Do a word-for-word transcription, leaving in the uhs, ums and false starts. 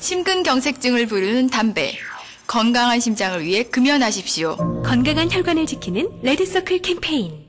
심근경색증을 부르는 담배. 건강한 심장을 위해 금연하십시오. 건강한 혈관을 지키는 레드서클 캠페인.